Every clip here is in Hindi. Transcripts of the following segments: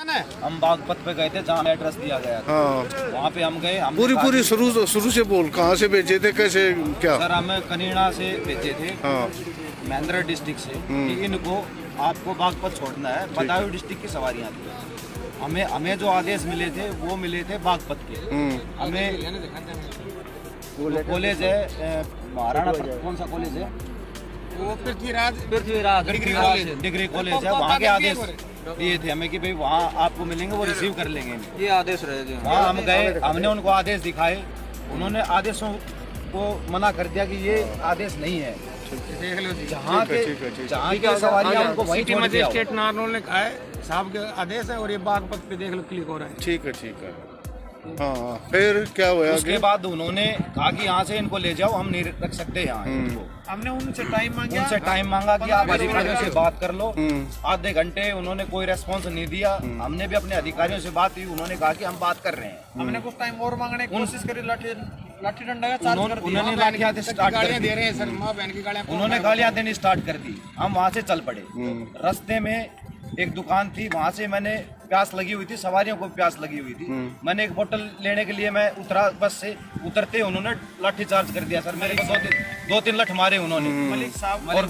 हम बागपत पे गए थे जहाँ एड्रेस दिया गया था। हाँ, वहाँ पे हम गए। पूरी शुरू से बोल, कहाँ से भेजे थे, कैसे क्या? सर हमें कनीड़ा से भेजे थे, हाँ, महेंद्र डिस्ट्रिक्ट से, कि इनको आपको बागपत छोड़ना है, बदायूं डिस्ट्रिक्ट की सवारियाँ थी। हमें जो आदेश मिले थे वो मिले थे बागपत के। हमें कॉलेज है महाराणा, कौन सा कॉलेज है वो? पृथ्वीराज डिग्री कॉलेज है, वहाँ के आदेश दिए थे हमें कि भाई वहाँ आपको मिलेंगे, वो रिसीव कर लेंगे। ये आदेश रहे थे। वहाँ हम गए, हमने उनको आदेश दिखाए, उन्होंने आदेशों को मना कर दिया कि ये आदेश नहीं है। देख लो जी, जहाँ के सवारियाँ उनको वहीं छोड़ दिया। मजिस्ट्रेट नारनौल ने कहा है साहब के आदेश है, और ये बागपत पे देख लो क्लिक हो रहा है। ठीक है। हाँ, फिर क्या हुआ? उसके बाद उन्होंने कहा कि यहाँ से इनको ले जाओ, हम नहीं रख सकते यहाँ इनको। हमने उनसे टाइम मांगा कि आप अधिकारियों से बात कर लो। आधे घंटे उन्होंने कोई रेस्पॉन्स नहीं दिया। हमने भी अपने अधिकारियों से बात की, उन्होंने कहा कि हम बात कर रहे हैं। हमने कुछ टाइम और मांगने की कोशिश करी, लाठी डंडा का चार्ज कर दिया। उन्होंने लाठियां स्टार्ट कर दी, दे रहे हैं सर, माँ बहन की गालियां, उन्होंने गालियां देनी स्टार्ट कर दी। हम वहाँ से चल पड़े। रास्ते में एक दुकान थी, वहाँ से मैंने प्यास लगी हुई थी, सवारियों को प्यास लगी हुई थी। मैंने एक बोतल लेने के लिए मैं उतरा, बस से उतरते उन्होंने लाठी चार्ज कर दिया सर। मेरे को दो तीन लठ मारे उन्होंने। और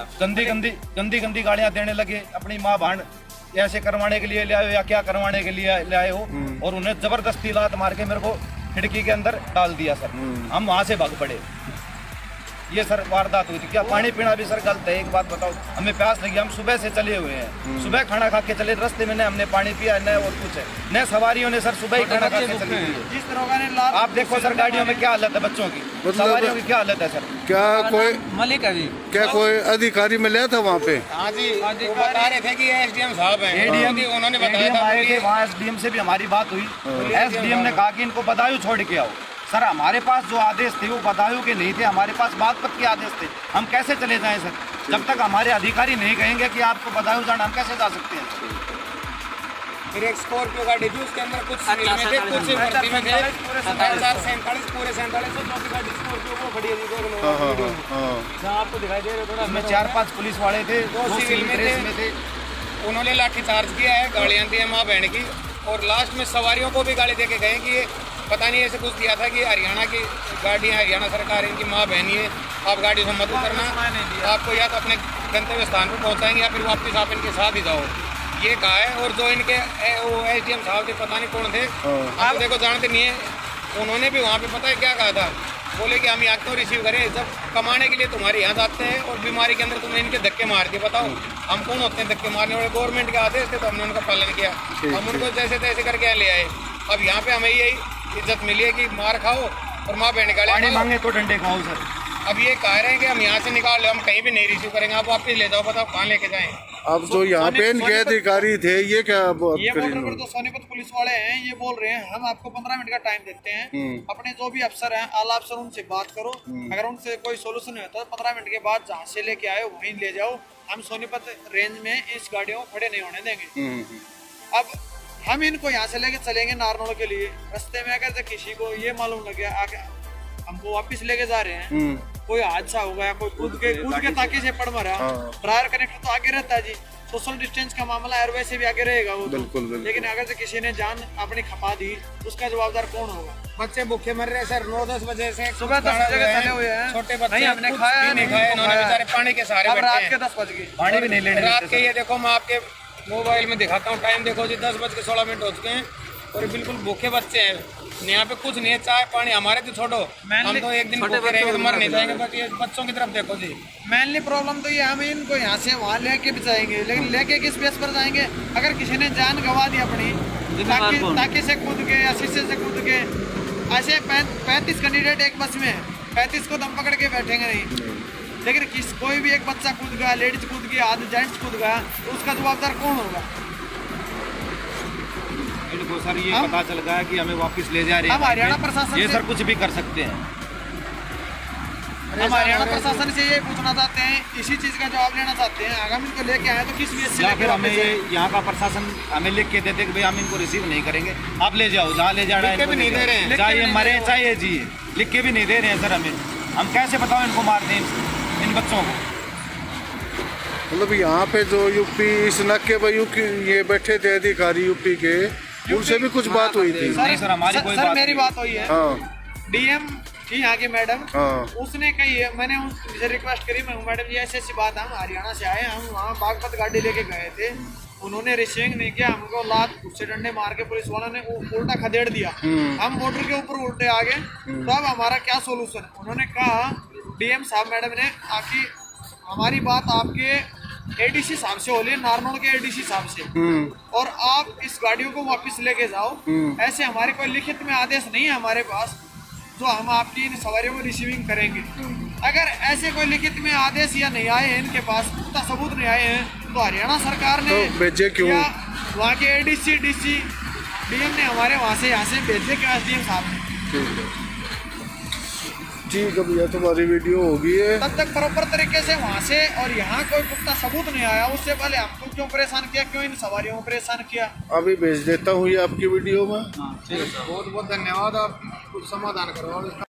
गंदी गालियां देने लगे। अपनी माँ बहन ऐसे करवाने के लिए ले आए हो या क्या करवाने के लिए ले आए हो, और उन्हें जबरदस्ती लात मार के मेरे को खिड़की के अंदर डाल दिया सर। हम वहाँ से भाग पड़े। ये सर वारदात हुई थी। क्या पानी पीना भी सर गलत है? एक बात बताओ, हमें प्यास लगी, हम सुबह से चले हुए हैं, सुबह खाना खा के चले, रास्ते में न हमने पानी पिया न और कुछ है, न सवारियों ने सर सुबह ही खाना खा के चली है। जिस तरह ने आप देखो सर गाड़ियों में क्या हालत है, बच्चों की, सवारियों की क्या हालत है सर। क्या कोई मलिक अभी क्या कोई अधिकारी मिला था वहाँ पे? हाँ जी, वो बता रहे थे कि एसडीएम साहब हैं, एडीएम उन्होंने बताया आए थे। वहाँ एसडीएम से भी हमारी बात हुई। एसडीएम ने कहा कि इनको बदायूं छोड़ के आओ। सर हमारे पास जो आदेश थे वो बदायूं के नहीं थे, हमारे पास बागपत के आदेश थे। हम कैसे चले जाएं सर? जब तक हमारे अधिकारी नहीं कहेंगे कि आपको बदायूं जाना, हम कैसे जा सकते हैं? फिर एक स्कॉर्पियो गाड़ी थी, उसके अंदर कुछ सिविल में थे, कुछ भर्ती में थे। 47 पूरे 47 गाड़ी स्कॉर्पियो वो खड़ी है, जहाँ आपको दिखाई दे रहा है। उसमें 4-5 पुलिस वाले थे, 2 सिविल में थे। उन्होंने लाठी चार्ज किया है, गाड़ियाँ दी है माँ बहन की, और लास्ट में सवारियों को भी गाड़ी दे के गए कि पता नहीं ऐसे कुछ दिया था कि हरियाणा की गाड़ियाँ, हरियाणा सरकार इनकी माँ बहन है, आप गाड़ी से मत उतरना, आपको या तो अपने गंतव्य स्थान पर पहुँचाएंगे या फिर वापस आप इनके साथ ही जाओ, ये कहा है। और जो इनके वो एसडीएम साहब थे, पता नहीं कौन थे, आप देखो जानते नहीं है, उन्होंने भी वहाँ पे पता है क्या कहा था, बोले कि हम यहाँ क्यों रिसीव करें, जब कमाने के लिए तुम्हारे यहाँ जाते हैं और बीमारी के अंदर तुमने इनके धक्के मार दिए। बताओ हम कौन होते हैं धक्के मारने वाले? गवर्नमेंट के आदेश थे तो हमने उनका पालन किया, हम उनको जैसे तैसे करके यहाँ ले आए। अब यहाँ पे हमें यही इज्जत मिली है कि मार खाओ और माँ बहन गाली मांगे तो डंडे खाओ सर। अब ये कह रहे हैं कि हम यहाँ से निकाल लो, हम कहीं भी नहीं रिसीव करेंगे, आप वापस ले जाओ, बताओ कहाँ लेके जाएं। अब जो यहाँ पे इनके अधिकारी थे ये क्या बॉर्डर पर तो सोनीपत पुलिस वाले हैं, ये बोल रहे हैं हम आपको 15 मिनट का टाइम देते हैं, अपने जो भी अफसर हैं, आला अफसर, उनसे बात करो, अगर उनसे कोई सोल्यूशन नहीं होता तो 15 मिनट के बाद जहाँ से लेके आए वहीं ले जाओ, हम सोनीपत रेंज में इस गाड़ियों को खड़े नहीं होने देंगे। अब हम इनको यहाँ से लेके चलेंगे नारनौल के लिए, रास्ते में अगर किसी को ये मालूम लग गया आगे हमको वापस लेके जा रहे हैं, कोई हादसा हो गया, कोई कूद के ताकि से पड़ मरा, ड्राइवर कनेक्टर तो आगे रहता है जी, सोशल डिस्टेंस का मामला है, वैसे भी आगे रहेगा वो। बिल्कुल। लेकिन अगर से किसी ने जान अपनी खपा दी, उसका जवाबदार कौन होगा? बच्चे भूखे मर रहे हैं सर, 9-10 बजे से सुबह 10 बजे चले हुए हैं, छोटे बच्चे नहीं, हमने खाया नहीं खाया, इन्होंने बेचारे पानी के सहारे बैठे हैं। रात के 10 बज गए, पानी भी नहीं लेने रात के। ये देखो मैं आपके मोबाइल में दिखाता हूँ टाइम, देखो जी 10:16 हो चुके हैं और बिल्कुल भूखे बच्चे हैं। यहाँ पे कुछ नहीं है, चाय पानी हमारे तो छोड़ो, हम तो एक दिन भूखे रहेंगे तो मर नहीं जाएंगे, बट ये बच्चों की तरफ देखो जी। मेनली प्रॉब्लम तो ये हम इनको यहाँ से वहाँ लेके भी जाएंगे, लेकिन लेके किस बेस पर जाएंगे? अगर किसी ने जान गंवा दी अपनी ताकि से कूद के या शीशे से कूद के, ऐसे 35 कैंडिडेट एक बस में, 35 को दम पकड़ के बैठेंगे नहीं, लेकिन कोई भी एक बच्चा कूद गया, लेडीज कूद गया, आधे जेंट्स कूद गया, तो उसका जवाबदार कौन होगा? इनको सर ये पता चल गया कि हमें वापस ले जा रहे हैं, हम हरियाणा प्रशासन ये सर कुछ भी कर सकते हैं। हम हरियाणा प्रशासन से ये पूछना चाहते हैं, इसी चीज का जवाब लेना चाहते हैं, अगर हम इनको लेके आए तो किस बेस से? या फिर हमें ये यहाँ का प्रशासन हमें लिख के देते कि भाई हम इनको रिसीव नहीं करेंगे, आप ले जाओ, जहाँ ले जाना है, नहीं दे रहे हैं, चाहे मरे चाहे जिए, लिख के भी नहीं दे रहे हैं सर हमें। हम कैसे बताओ इनको मार दें इन बच्चों को? मतलब यहाँ पे जो यूपी इस नाके पर ये बैठे थे अधिकारी यूपी के, उनसे भी कुछ बात हुई थी? सर हमारी कोई सर बात मेरी बात हुई है। हाँ डीएम थी यहाँ की मैडम, हाँ उसने कही है, मैंने उनसे रिक्वेस्ट करी, मैं मैडम जी ऐसी बात, हम हरियाणा से आए, हम वहाँ बागपत गाड़ी लेके गए थे, उन्होंने रिसीविंग नहीं किया, हमको लात घुस्से डंडे मार के पुलिस वालों ने उल्टा खदेड़ दिया, हम बॉर्डर के ऊपर उल्टे आ गए, तो अब हमारा क्या सोल्यूशन? उन्होंने कहा डीएम साहब मैडम ने आके हमारी बात आपके एडीसी साहब से हो रही है, नारनौल के एडीसी साहब से, और आप इस गाड़ियों को वापस लेके जाओ। ऐसे हमारे कोई लिखित में आदेश नहीं है हमारे पास जो हम आपकी इन सवारियों को रिसीविंग करेंगे। अगर ऐसे कोई लिखित में आदेश या नहीं आए हैं, इनके पास पुख्ता सबूत नहीं आए हैं, तो हरियाणा सरकार ने तो भेजे क्यों? या वहाँ के एडीसी डीसी डीएम ने हमारे वहाँ से यहाँ से भेजे क्यों? एसडीएम साहब ने। ठीक है भैया, तुम्हारी वीडियो होगी है। तब तक प्रॉपर तरीके से वहाँ से और यहाँ कोई पुख्ता सबूत नहीं आया, उससे पहले हमको क्यों परेशान किया, क्यों इन सवारियों को परेशान किया? अभी भेज देता हूँ ये आपकी वीडियो में। बहुत बहुत धन्यवाद, आप कुछ समाधान करवाओ।